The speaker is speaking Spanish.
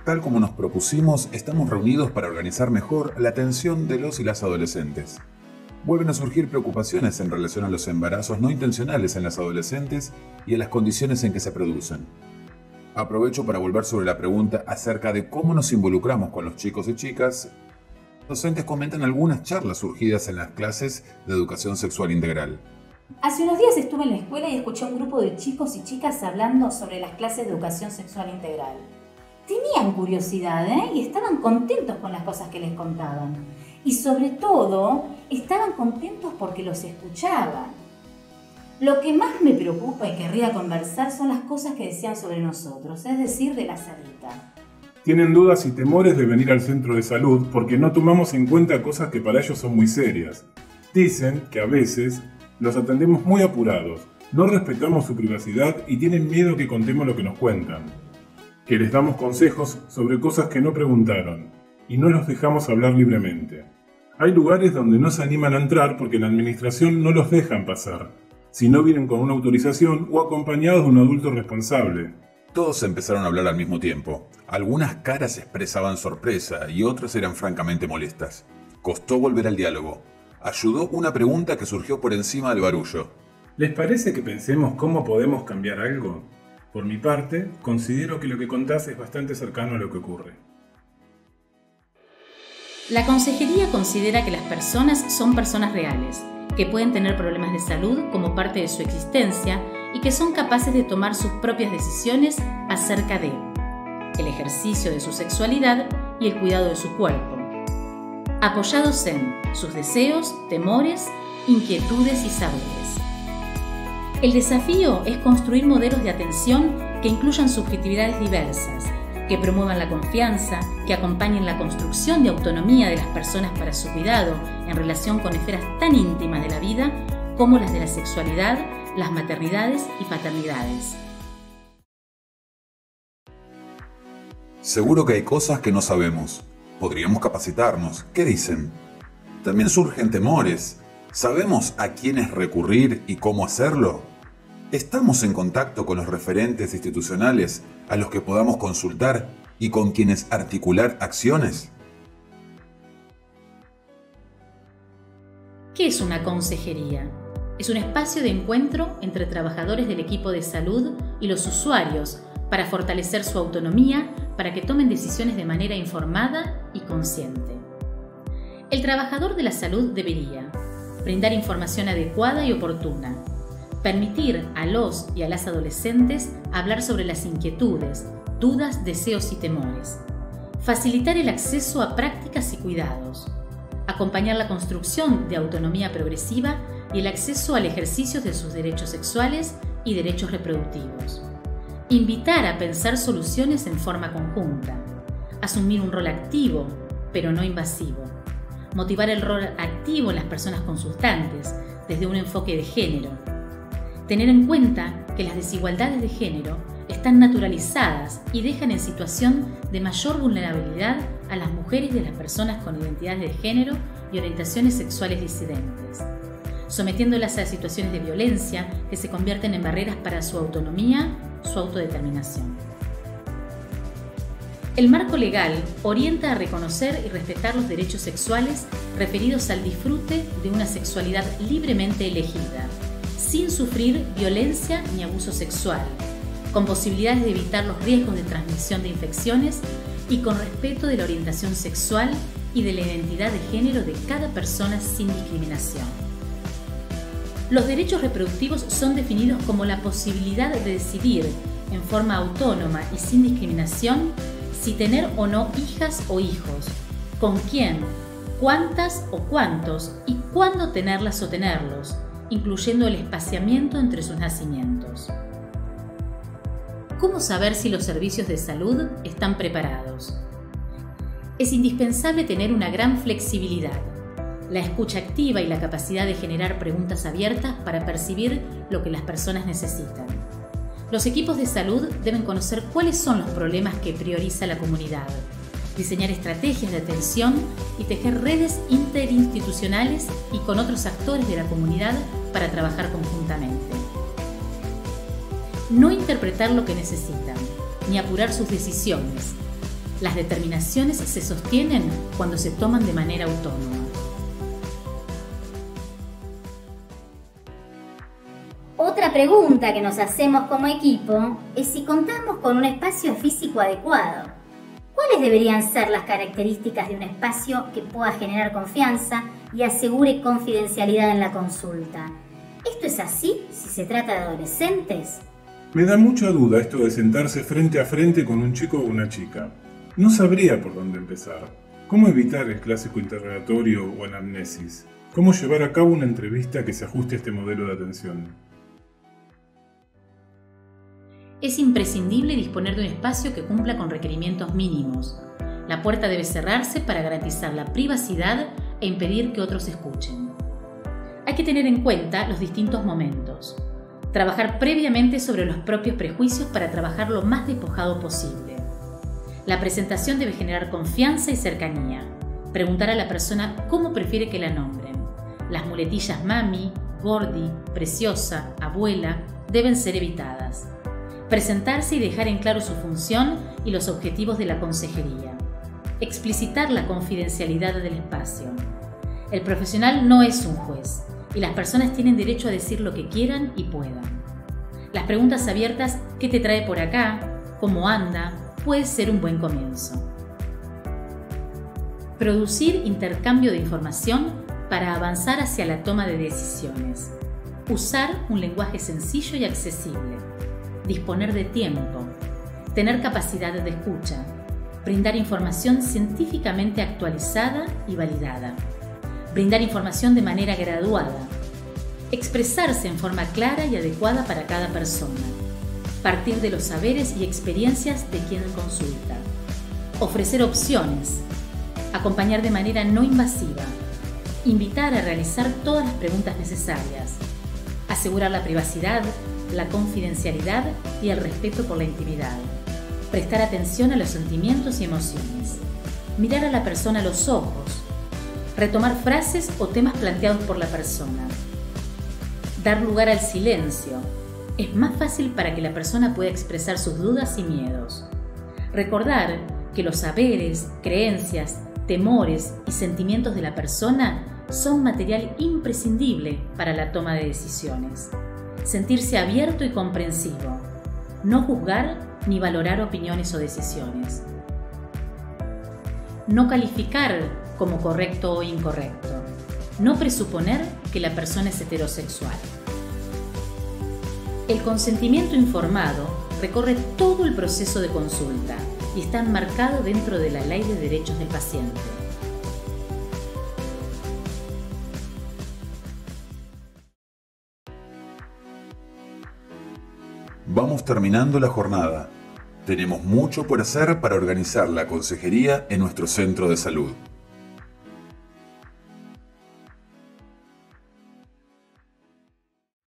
Tal como nos propusimos, estamos reunidos para organizar mejor la atención de los y las adolescentes. Vuelven a surgir preocupaciones en relación a los embarazos no intencionales en las adolescentes y a las condiciones en que se producen. Aprovecho para volver sobre la pregunta acerca de cómo nos involucramos con los chicos y chicas. Los docentes comentan algunas charlas surgidas en las clases de educación sexual integral. Hace unos días estuve en la escuela y escuché a un grupo de chicos y chicas hablando sobre las clases de educación sexual integral. Tenían curiosidad, y estaban contentos con las cosas que les contaban. Y sobre todo, estaban contentos porque los escuchaban. Lo que más me preocupa y querría conversar son las cosas que decían sobre nosotros, es decir, de la salita. Tienen dudas y temores de venir al centro de salud porque no tomamos en cuenta cosas que para ellos son muy serias. Dicen que a veces los atendemos muy apurados, no respetamos su privacidad y tienen miedo que contemos lo que nos cuentan. Que les damos consejos sobre cosas que no preguntaron y no los dejamos hablar libremente. Hay lugares donde no se animan a entrar porque la administración no los dejan pasar, si no vienen con una autorización o acompañados de un adulto responsable. Todos empezaron a hablar al mismo tiempo. Algunas caras expresaban sorpresa y otras eran francamente molestas. Costó volver al diálogo. Ayudó una pregunta que surgió por encima del barullo. ¿Les parece que pensemos cómo podemos cambiar algo? Por mi parte, considero que lo que contás es bastante cercano a lo que ocurre. La consejería considera que las personas son personas reales, que pueden tener problemas de salud como parte de su existencia y que son capaces de tomar sus propias decisiones acerca de el ejercicio de su sexualidad y el cuidado de su cuerpo, apoyados en sus deseos, temores, inquietudes y saberes. El desafío es construir modelos de atención que incluyan subjetividades diversas, que promuevan la confianza, que acompañen la construcción de autonomía de las personas para su cuidado en relación con esferas tan íntimas de la vida como las de la sexualidad, las maternidades y paternidades. Seguro que hay cosas que no sabemos. Podríamos capacitarnos. ¿Qué dicen? También surgen temores. ¿Sabemos a quiénes recurrir y cómo hacerlo? ¿Estamos en contacto con los referentes institucionales a los que podamos consultar y con quienes articular acciones? ¿Qué es una consejería? Es un espacio de encuentro entre trabajadores del equipo de salud y los usuarios para fortalecer su autonomía para que tomen decisiones de manera informada y consciente. El trabajador de la salud debería brindar información adecuada y oportuna, permitir a los y a las adolescentes hablar sobre las inquietudes, dudas, deseos y temores, facilitar el acceso a prácticas y cuidados, acompañar la construcción de autonomía progresiva y el acceso al ejercicio de sus derechos sexuales y derechos reproductivos, invitar a pensar soluciones en forma conjunta, asumir un rol activo, pero no invasivo, motivar el rol activo en las personas consultantes desde un enfoque de género, tener en cuenta que las desigualdades de género están naturalizadas y dejan en situación de mayor vulnerabilidad a las mujeres y a las personas con identidades de género y orientaciones sexuales disidentes, sometiéndolas a situaciones de violencia que se convierten en barreras para su autonomía, su autodeterminación. El marco legal orienta a reconocer y respetar los derechos sexuales referidos al disfrute de una sexualidad libremente elegida, sin sufrir violencia ni abuso sexual, con posibilidades de evitar los riesgos de transmisión de infecciones y con respeto de la orientación sexual y de la identidad de género de cada persona sin discriminación. Los derechos reproductivos son definidos como la posibilidad de decidir en forma autónoma y sin discriminación si tener o no hijas o hijos, con quién, cuántas o cuántos y cuándo tenerlas o tenerlos, incluyendo el espaciamiento entre sus nacimientos. ¿Cómo saber si los servicios de salud están preparados? Es indispensable tener una gran flexibilidad, la escucha activa y la capacidad de generar preguntas abiertas para percibir lo que las personas necesitan. Los equipos de salud deben conocer cuáles son los problemas que prioriza la comunidad, diseñar estrategias de atención y tejer redes interinstitucionales y con otros actores de la comunidad para trabajar conjuntamente. No interpretar lo que necesitan, ni apurar sus decisiones. Las determinaciones se sostienen cuando se toman de manera autónoma. Otra pregunta que nos hacemos como equipo es si contamos con un espacio físico adecuado. ¿Cuáles deberían ser las características de un espacio que pueda generar confianza y asegure confidencialidad en la consulta? ¿Esto es así si se trata de adolescentes? Me da mucha duda esto de sentarse frente a frente con un chico o una chica. No sabría por dónde empezar. ¿Cómo evitar el clásico interrogatorio o anamnesis? ¿Cómo llevar a cabo una entrevista que se ajuste a este modelo de atención? Es imprescindible disponer de un espacio que cumpla con requerimientos mínimos. La puerta debe cerrarse para garantizar la privacidad e impedir que otros escuchen. Hay que tener en cuenta los distintos momentos. Trabajar previamente sobre los propios prejuicios para trabajar lo más despojado posible. La presentación debe generar confianza y cercanía. Preguntar a la persona cómo prefiere que la nombren. Las muletillas mami, gordi, preciosa, abuela deben ser evitadas. Presentarse y dejar en claro su función y los objetivos de la consejería. Explicitar la confidencialidad del espacio. El profesional no es un juez y las personas tienen derecho a decir lo que quieran y puedan. Las preguntas abiertas ¿qué te trae por acá? ¿Cómo anda? Puede ser un buen comienzo. Producir intercambio de información para avanzar hacia la toma de decisiones. Usar un lenguaje sencillo y accesible. Disponer de tiempo, tener capacidad de escucha, brindar información científicamente actualizada y validada, brindar información de manera graduada, expresarse en forma clara y adecuada para cada persona, partir de los saberes y experiencias de quien consulta, ofrecer opciones, acompañar de manera no invasiva, invitar a realizar todas las preguntas necesarias, asegurar la privacidad, la confidencialidad y el respeto por la intimidad. Prestar atención a los sentimientos y emociones. Mirar a la persona a los ojos. Retomar frases o temas planteados por la persona. Dar lugar al silencio. Es más fácil para que la persona pueda expresar sus dudas y miedos. Recordar que los saberes, creencias, temores y sentimientos de la persona son material imprescindible para la toma de decisiones. Sentirse abierto y comprensivo. No juzgar ni valorar opiniones o decisiones. No calificar como correcto o incorrecto. No presuponer que la persona es heterosexual. El consentimiento informado recorre todo el proceso de consulta y está enmarcado dentro de la Ley de Derechos del Paciente. Vamos terminando la jornada. Tenemos mucho por hacer para organizar la consejería en nuestro centro de salud.